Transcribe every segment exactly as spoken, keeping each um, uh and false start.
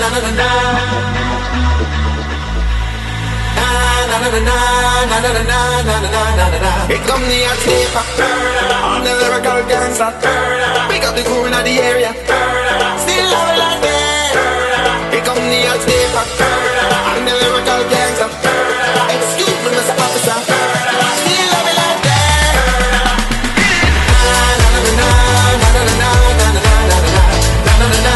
Here come the Hotstepper, I'm the lyrical gangster. Pick up the crew in the area, still love it like that. Here come the Hotstepper, I'm the lyrical gangster. Excuse me, Mister Officer, still love it like that. Na na na na na na na na na na na na na.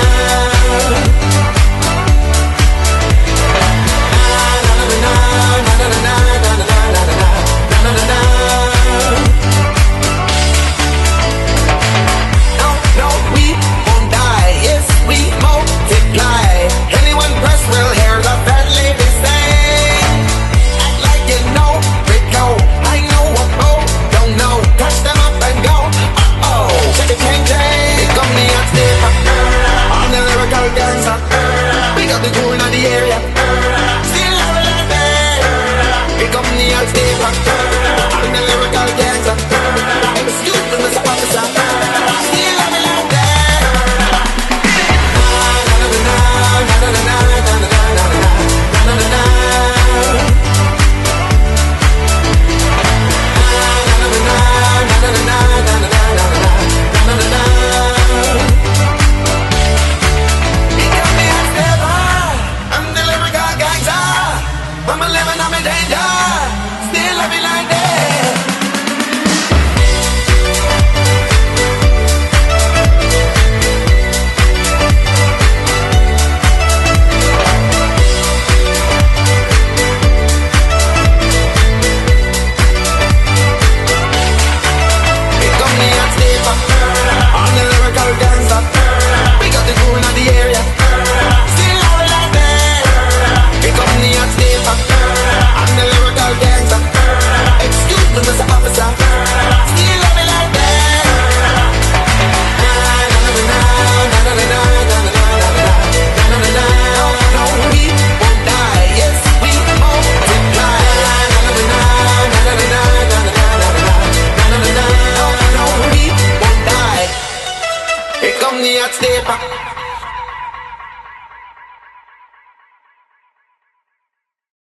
Here come the Hotstepper.